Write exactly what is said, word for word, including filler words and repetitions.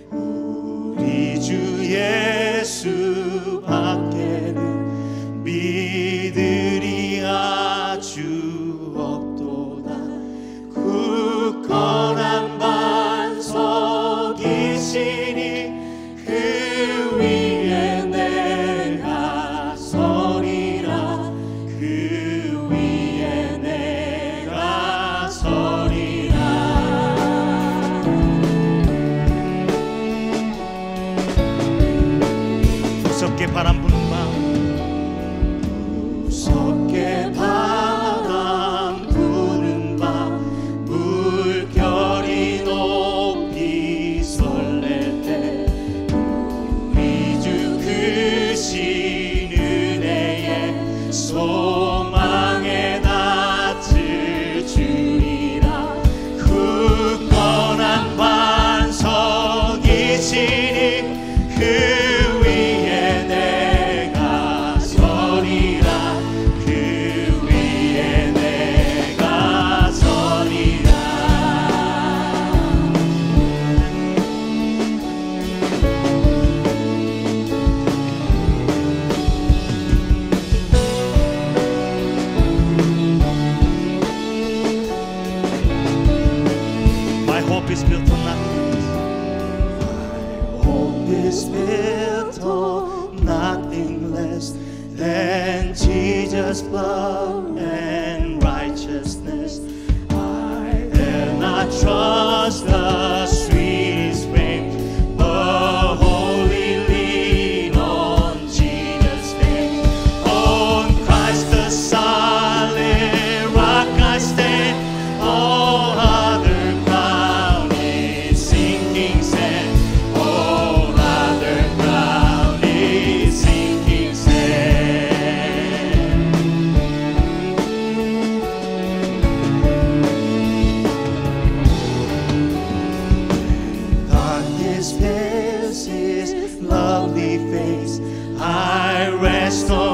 우리 주 예수밖에는 믿으리 아주 없도다. 굳건한 반석이시니 그 위에 내가 서리라. 그 위에 내가 서리라. 무섭게 바람 부는 밤, 무섭게 바람 부는 밤, 물결이 높이 설렐 때 우리 주 크신 은혜에 소망의 낯을 주리라. 굳건한 반석이시니 그 is built on nothing less than Jesus' blood and righteousness. I dare not trust the sweetest fame, but wholly lean on Jesus' name. On Christ the solid rock I stand. All other I rest on